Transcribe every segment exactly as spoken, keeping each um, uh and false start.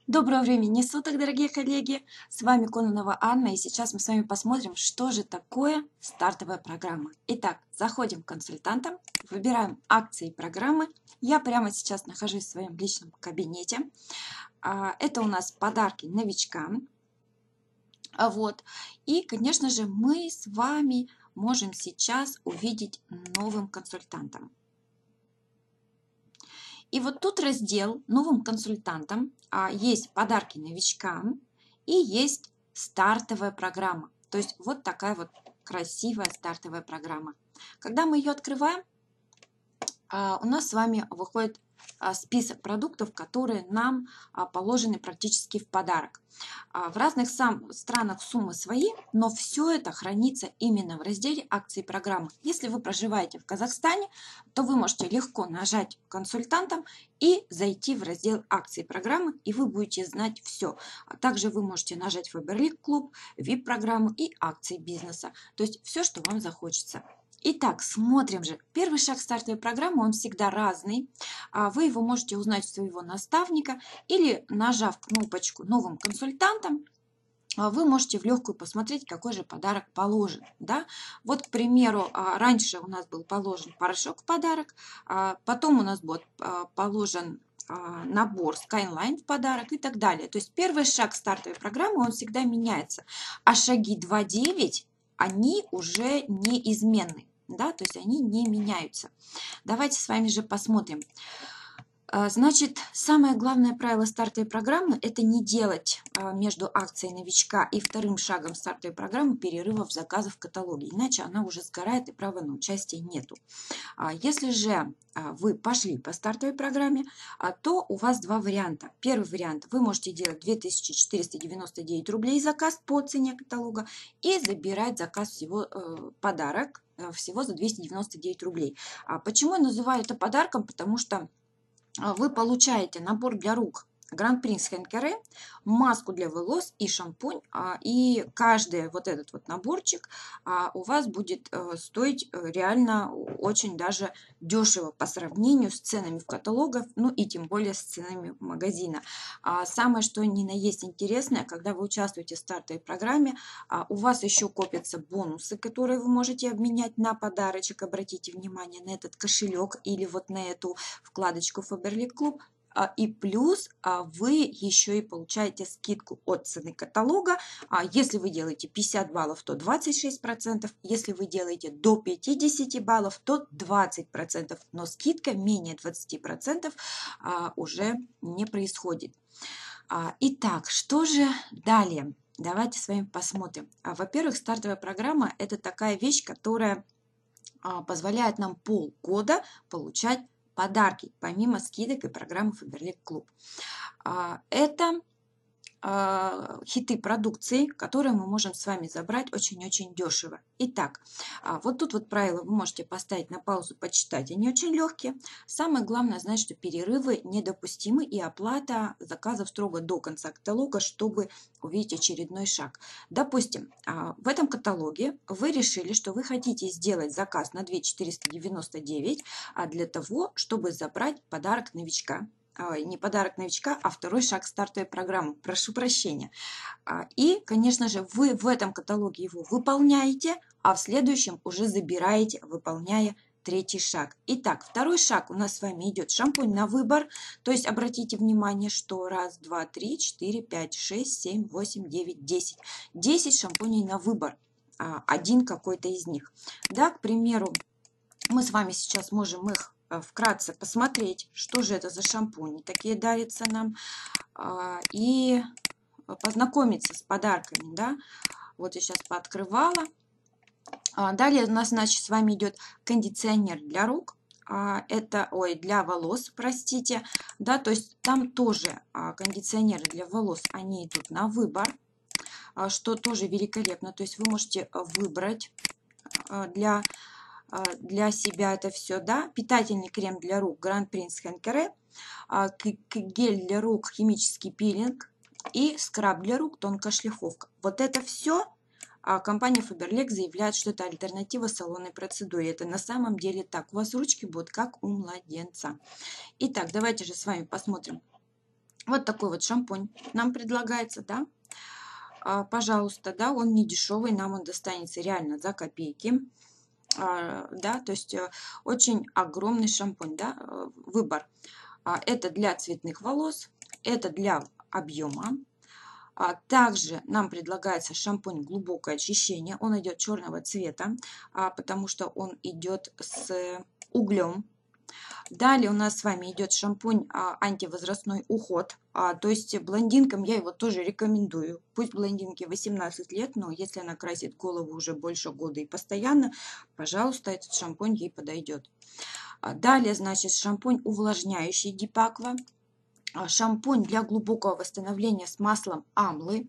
Доброго времени суток, дорогие коллеги! С вами Кононова Анна, и сейчас мы с вами посмотрим, что же такое стартовая программа. Итак, заходим к консультантам, выбираем акции и программы. Я прямо сейчас нахожусь в своем личном кабинете. А, Это у нас подарки новичкам. А Вот. И, конечно же, мы с вами можем сейчас увидеть новым консультантам. И вот тут раздел новым консультантам, а, есть подарки новичкам и есть стартовая программа. То есть вот такая вот красивая стартовая программа. Когда мы ее открываем, а, у нас с вами выходит а, список продуктов, которые нам а, положены практически в подарок. А, В разных сам, странах суммы свои, но все это хранится именно в разделе акции и программы. Если вы проживаете в Казахстане, то вы можете легко нажать консультантам и зайти в раздел акции и программы, и вы будете знать все. А также вы можете нажать Faberlic клуб, ви ай пи-программу и акции бизнеса. То есть все, что вам захочется. Итак, смотрим же. Первый шаг стартовой программы, он всегда разный. А, Вы его можете узнать у своего наставника или, нажав кнопочку «Новым консультантам», а, вы можете в легкую посмотреть, какой же подарок положен. Да? Вот, к примеру, а, раньше у нас был положен порошок в подарок, а, потом у нас будет а, положен а, набор Skyline в подарок и так далее. То есть первый шаг стартовой программы, он всегда меняется. А шаги два девять, они уже неизменны. Да, то есть они не меняются. Давайте с вами же посмотрим. А, Значит, самое главное правило стартовой программы – это не делать а, между акцией новичка и вторым шагом стартовой программы перерывов заказов в каталоге, иначе она уже сгорает и права на участие нету. А Если же а, вы пошли по стартовой программе, а, то у вас два варианта. Первый вариант – вы можете делать две тысячи четыреста девяносто девять рублей заказ по цене каталога и забирать заказ всего, э, подарок э, всего за двести девяносто девять рублей. А Почему я называю это подарком? Потому что а, вы получаете набор для рук Grand Prince Hand Care, маску для волос и шампунь. а, И каждый вот этот вот наборчик а, у вас будет э, стоить э, реально очень даже дешево по сравнению с ценами в каталогах, ну и тем более с ценами магазина. А Самое, что ни на есть интересное, когда вы участвуете в стартовой программе, а, у вас еще копятся бонусы, которые вы можете обменять на подарочек. Обратите внимание на этот кошелек или вот на эту вкладочку Faberlic Club. А, И плюс а, вы еще и получаете скидку от цены каталога. А Если вы делаете пятьдесят баллов, то двадцать шесть процентов. Если вы делаете до пятидесяти баллов, то двадцать процентов. Но скидка менее двадцати процентов а, уже не происходит. А, Итак, что же далее? Давайте с вами посмотрим. А, Во-первых, стартовая программа – это такая вещь, которая а, позволяет нам полгода получать подарки, помимо скидок и программы Faberlic Club. А, Это а, хиты продукции, которые мы можем с вами забрать очень-очень дешево. Итак, а, вот тут вот правила вы можете поставить на паузу, почитать. Они очень легкие. Самое главное знать, что перерывы недопустимы и оплата заказов строго до конца каталога, чтобы увидеть очередной шаг. Допустим, а, в этом каталоге вы решили, что вы хотите сделать заказ на две тысячи четыреста девяносто девять, а для того, чтобы забрать подарок новичка. А, Не подарок новичка, а второй шаг стартовой программы. Прошу прощения. А, И, конечно же, вы в этом каталоге его выполняете, а в следующем уже забираете, выполняя третий шаг. Итак, второй шаг у нас с вами идет шампунь на выбор. То есть обратите внимание, что раз, два, три, четыре, пять, шесть, семь, восемь, девять, десять. десять шампуней на выбор. А, Один какой-то из них. Да, к примеру, мы с вами сейчас можем их а, вкратце посмотреть, что же это за шампуни такие дарятся нам, а, и познакомиться с подарками. Да? Вот я сейчас пооткрывала. А, Далее у нас, значит, с вами идет кондиционер для рук. А, Это, ой, для волос, простите. Да, то есть там тоже а, кондиционеры для волос, они идут на выбор, а, что тоже великолепно. То есть вы можете выбрать а, для а, для себя это все, да, питательный крем для рук Grand Prince Hand Care, а, к- к- гель для рук химический пилинг и скраб для рук тонкая шлифовка. Вот это все компания Faberlic заявляет, что это альтернатива салонной процедуре. Это на самом деле так. У вас ручки будут как у младенца. Итак, давайте же с вами посмотрим, Вот такой вот шампунь нам предлагается, да. А, пожалуйста, да, он не дешевый, нам он достанется реально за копейки. А, да, то есть э, очень огромный шампунь, да, э, выбор. А, это для цветных волос, это для объема. А, также нам предлагается шампунь глубокое очищение. Он идет черного цвета, а, потому что он идет с углем. Далее у нас с вами идет шампунь а, антивозрастной уход. А, то есть блондинкам я его тоже рекомендую. Пусть блондинке восемнадцать лет, но если она красит голову уже больше года и постоянно, пожалуйста, этот шампунь ей подойдет. А, далее, значит, шампунь увлажняющий Дипаква. Шампунь для глубокого восстановления с маслом амлы.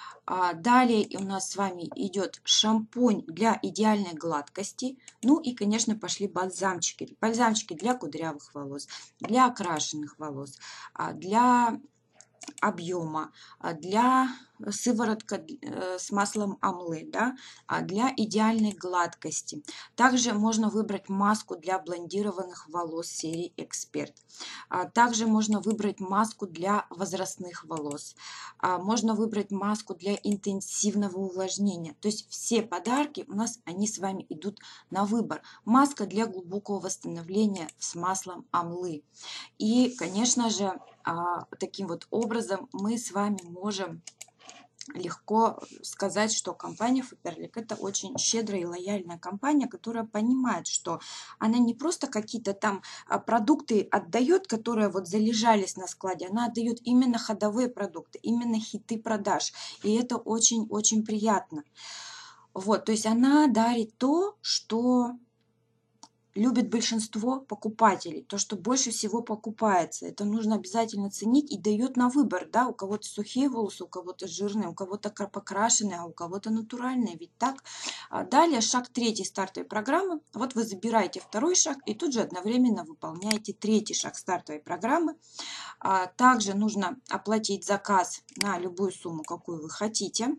Далее у нас с вами идет шампунь для идеальной гладкости. Ну и, конечно, пошли бальзамчики. Бальзамчики для кудрявых волос, для окрашенных волос, для объема, для сыворотка с маслом амлы, да, для идеальной гладкости. Также можно выбрать маску для блондированных волос серии Эксперт. Также можно выбрать маску для возрастных волос. Можно выбрать маску для интенсивного увлажнения. То есть все подарки у нас, они с вами идут на выбор. Маска для глубокого восстановления с маслом амлы. И, конечно же, таким вот образом мы с вами можем легко сказать, что компания Faberlic это очень щедрая и лояльная компания, которая понимает, что она не просто какие-то там продукты отдает, которые вот залежались на складе, она отдает именно ходовые продукты, именно хиты продаж. И это очень-очень приятно. Вот, то есть она дарит то, что любит большинство покупателей, то, что больше всего покупается. Это нужно обязательно ценить и дает на выбор, да, у кого-то сухие волосы, у кого-то жирные, у кого-то покрашенные, а у кого-то натуральные, ведь так. Далее шаг третий стартовой программы. Вот вы забираете второй шаг и тут же одновременно выполняете третий шаг стартовой программы. Также нужно оплатить заказ на любую сумму, какую вы хотите.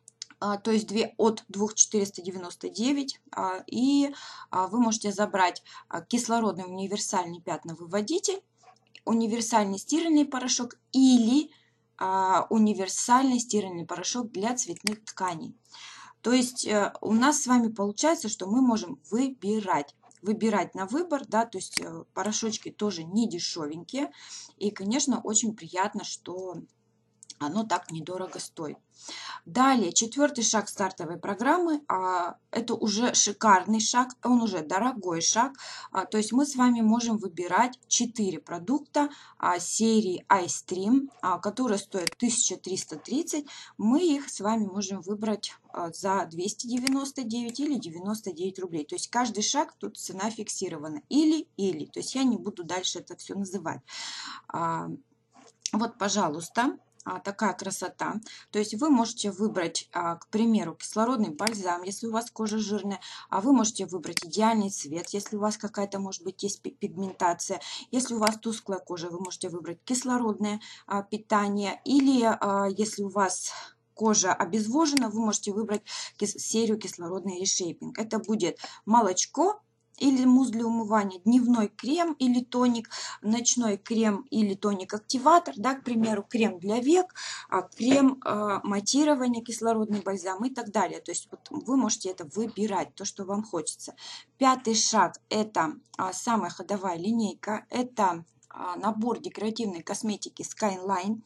То есть две от двух тысяч четырёхсот девяноста девяти, и вы можете забрать кислородный универсальный пятновыводитель, универсальный стиральный порошок или универсальный стиральный порошок для цветных тканей. То есть у нас с вами получается, что мы можем выбирать. Выбирать на выбор, да, то есть порошочки тоже не дешевенькие. И, конечно, очень приятно, что оно так недорого стоит. Далее, четвертый шаг стартовой программы, а, это уже шикарный шаг, он уже дорогой шаг. А, то есть мы с вами можем выбирать четыре продукта а, серии iStream, а, которые стоят тысяча триста тридцать. Мы их с вами можем выбрать а, за двести девяносто девять или девяносто девять рублей. То есть каждый шаг тут цена фиксирована. Или-или. То есть я не буду дальше это все называть. А, вот, пожалуйста. Такая красота. То есть вы можете выбрать, к примеру, кислородный бальзам, если у вас кожа жирная, а вы можете выбрать идеальный цвет, если у вас какая-то, может быть, есть пигментация. Если у вас тусклая кожа, вы можете выбрать кислородное питание. Или если у вас кожа обезвожена, вы можете выбрать серию кислородный решейпинг. Это будет молочко или мусс для умывания, дневной крем или тоник, ночной крем или тоник-активатор, да, к примеру, крем для век, крем э, матирования, кислородный бальзам и так далее. То есть вот вы можете это выбирать, то, что вам хочется. Пятый шаг – это а, самая ходовая линейка, это а, набор декоративной косметики Skyline.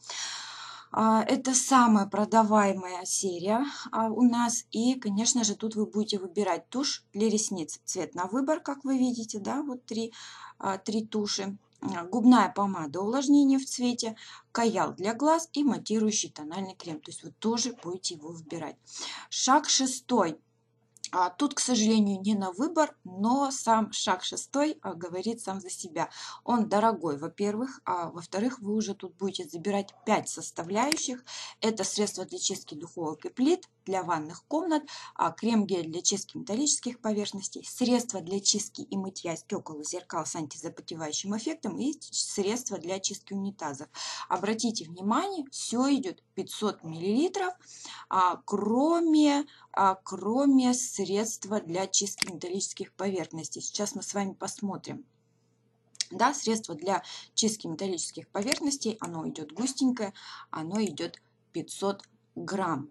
Это самая продаваемая серия у нас. И, конечно же, тут вы будете выбирать тушь для ресниц. Цвет на выбор, как вы видите, да, вот три, три туши. Губная помада увлажнение в цвете, каял для глаз и матирующий тональный крем. То есть вы тоже будете его выбирать. Шаг шестой. А тут, к сожалению, не на выбор, но сам шаг шестой а, говорит сам за себя. Он дорогой, во-первых, а во-вторых, вы уже тут будете забирать пять составляющих. Это средство для чистки духовок и плит, для ванных комнат, а, крем-гель для чистки металлических поверхностей, средство для чистки и мытья стекол и зеркал с антизапотевающим эффектом и средство для чистки унитазов. Обратите внимание, все идет пятьсот миллилитров, а, кроме, а, кроме средства для чистки металлических поверхностей. Сейчас мы с вами посмотрим. Да, средство для чистки металлических поверхностей, оно идет густенькое, оно идет пятьсот грамм.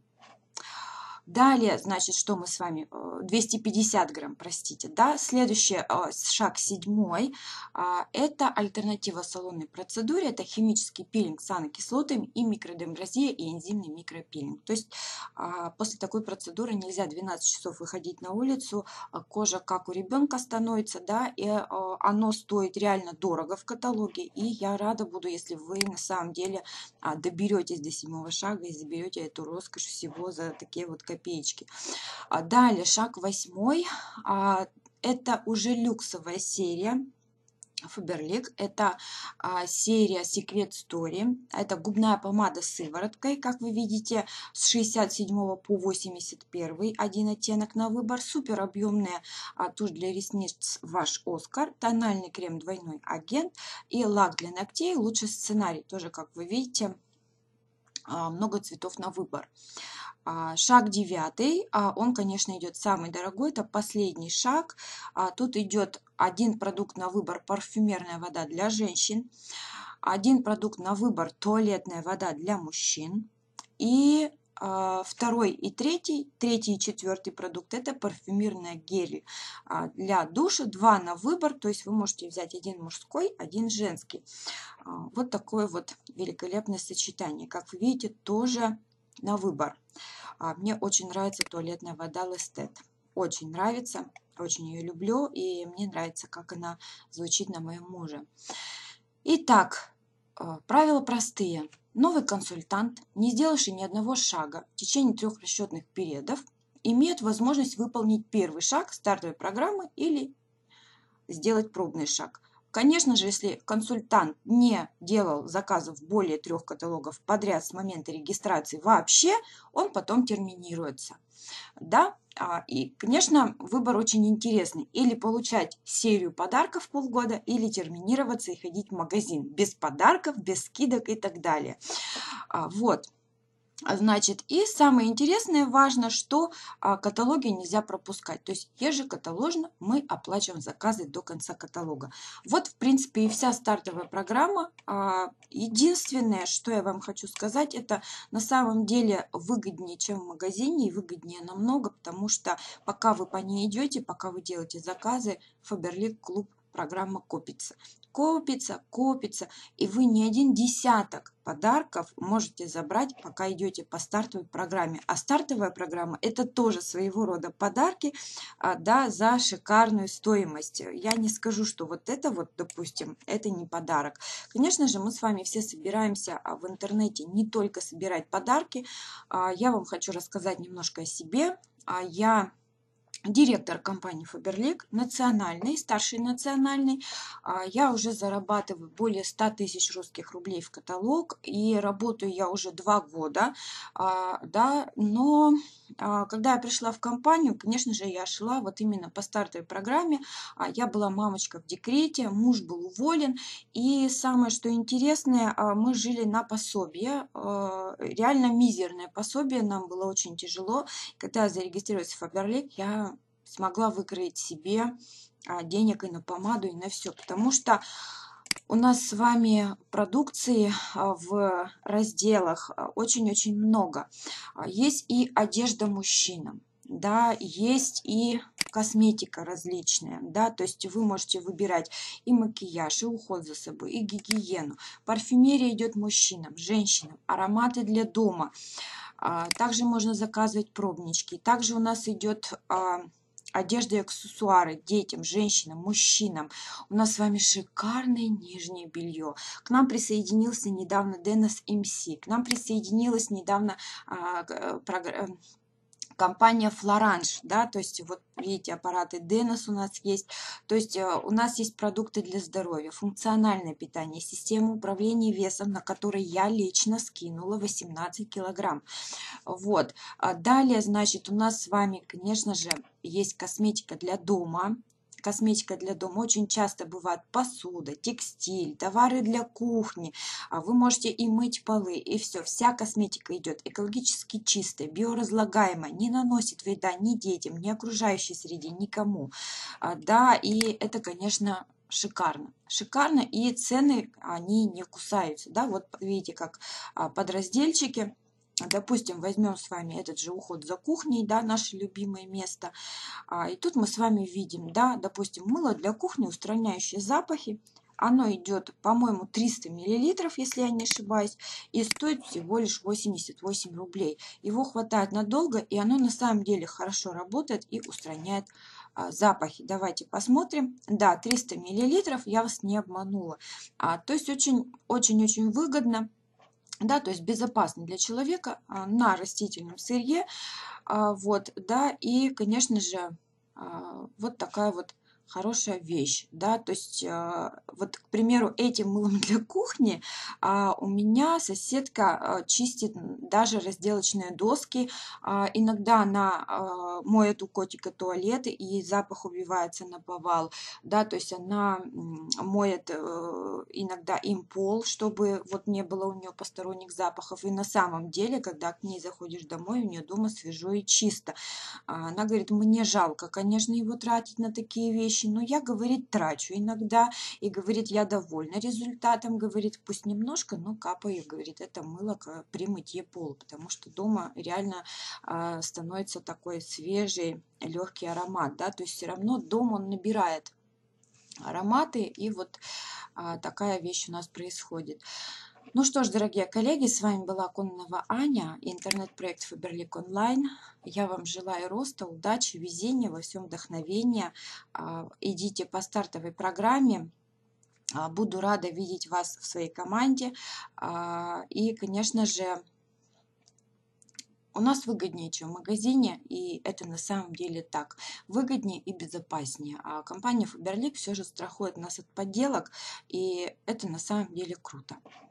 Далее, значит, что мы с вами, двести пятьдесят грамм, простите, да, следующий шаг седьмой, это альтернатива салонной процедуре, это химический пилинг с анокислотами и микродермбразия и энзимный микропилинг. То есть после такой процедуры нельзя двенадцать часов выходить на улицу, кожа как у ребенка становится, да, и оно стоит реально дорого в каталоге, и я рада буду, если вы на самом деле доберетесь до седьмого шага и заберете эту роскошь всего за такие вот копеечки. Далее, шаг восьмой, это уже люксовая серия Faberlic, это а, серия Secret Story, это губная помада с сывороткой, как вы видите, с шестьдесят седьмого по восемьдесят первый, один оттенок на выбор, супер объемная а, тушь для ресниц ваш Оскар, тональный крем двойной агент и лак для ногтей, лучший сценарий, тоже, как вы видите, а, много цветов на выбор. Шаг девятый, он, конечно, идет самый дорогой, это последний шаг. Тут идет один продукт на выбор парфюмерная вода для женщин, один продукт на выбор туалетная вода для мужчин, и второй и третий, третий и четвертый продукт это парфюмерная гель для душа, два на выбор, то есть вы можете взять один мужской, один женский. Вот такое вот великолепное сочетание, как вы видите, тоже на выбор. Мне очень нравится туалетная вода Lestet. Очень нравится, очень ее люблю, и мне нравится, как она звучит на моем муже. Итак, правила простые. Новый консультант, не сделавший ни одного шага в течение трех расчетных периодов, имеет возможность выполнить первый шаг стартовой программы или сделать пробный шаг. Конечно же, если консультант не делал заказов более трех каталогов подряд с момента регистрации вообще, он потом терминируется. Да? И, конечно, выбор очень интересный. Или получать серию подарков полгода, или терминироваться и ходить в магазин без подарков, без скидок и так далее. Вот. Значит, и самое интересное, важно, что а, каталоги нельзя пропускать. То есть ежекаталожно мы оплачиваем заказы до конца каталога. Вот, в принципе, и вся стартовая программа. А, единственное, что я вам хочу сказать, это на самом деле выгоднее, чем в магазине, и выгоднее намного, потому что пока вы по ней идете, пока вы делаете заказы, Faberlic клуб программа копится. Копится, копится, и вы не один десяток подарков можете забрать, пока идете по стартовой программе. А стартовая программа это тоже своего рода подарки, да, за шикарную стоимость. Я не скажу, что вот это вот, допустим, это не подарок. Конечно же, мы с вами все собираемся в интернете не только собирать подарки. Я вам хочу рассказать немножко о себе. Я директор компании Faberlic, национальный, старший национальный. Я уже зарабатываю более ста тысяч русских рублей в каталог, и работаю я уже два года, да, но когда я пришла в компанию, конечно же, я шла вот именно по стартовой программе. Я была мамочка в декрете, муж был уволен, и самое, что интересное, мы жили на пособие, реально мизерное пособие, нам было очень тяжело. Когда я зарегистрировалась в Faberlic, я смогла выкроить себе денег и на помаду, и на все, потому что у нас с вами продукции в разделах очень-очень много. Есть и одежда мужчинам, да, есть и косметика различная, да, то есть вы можете выбирать и макияж, и уход за собой, и гигиену. Парфюмерия идет мужчинам, женщинам, ароматы для дома. Также можно заказывать пробнички. Также у нас идет одежда и аксессуары детям, женщинам, мужчинам. У нас с вами шикарное нижнее белье. К нам присоединился недавно Денис эм си. К нам присоединилась недавно а, программа, компания Florange, да, то есть вот видите, аппараты Денис у нас есть, то есть у нас есть продукты для здоровья, функциональное питание, система управления весом, на которой я лично скинула восемнадцать килограмм. Вот, далее, значит, у нас с вами, конечно же, есть косметика для дома. Косметика для дома очень часто бывает посуда, текстиль, товары для кухни. Вы можете и мыть полы, и все. Вся косметика идет экологически чистая, биоразлагаемая, не наносит вреда ни детям, ни окружающей среде, никому. Да, и это, конечно, шикарно. Шикарно, и цены, они не кусаются, да, вот видите, как а, подразделчики. Допустим, возьмем с вами этот же уход за кухней, да, наше любимое место. А, и тут мы с вами видим, да, допустим, мыло для кухни, устраняющее запахи. Оно идет, по-моему, триста миллилитров, если я не ошибаюсь, и стоит всего лишь восемьдесят восемь рублей. Его хватает надолго, и оно на самом деле хорошо работает и устраняет а, запахи. Давайте посмотрим. Да, триста миллилитров, я вас не обманула. А, то есть очень-очень-очень выгодно. Да, то есть безопасно для человека а, на растительном сырье. А, вот, да, и, конечно же, а, вот такая вот хорошая вещь, да, то есть, а, вот, к примеру, этим мылом для кухни а, у меня соседка а, чистит даже разделочные доски, а, иногда она а, моет у котика туалет, и запах убивается на повал, да, то есть она м, моет э, иногда им пол, чтобы вот не было у нее посторонних запахов, и на самом деле, когда к ней заходишь домой, у нее дома свежо и чисто. А Она говорит, мне жалко, конечно, его тратить на такие вещи, но я, говорит, трачу иногда, и, говорит, я довольна результатом, говорит, пусть немножко, но капаю, говорит, это мыло к- при мытье пола, потому что дома реально а, становится такой свежий, легкий аромат, да, то есть все равно дом он набирает ароматы, и вот а, такая вещь у нас происходит. Ну что ж, дорогие коллеги, с вами была Кононова Аня, интернет-проект Фаберлик Онлайн. Я вам желаю роста, удачи, везения, во всем вдохновения. А, Идите по стартовой программе. А, Буду рада видеть вас в своей команде. А, И, конечно же, у нас выгоднее, чем в магазине, и это на самом деле так. Выгоднее и безопаснее. А компания Faberlic все же страхует нас от подделок, и это на самом деле круто.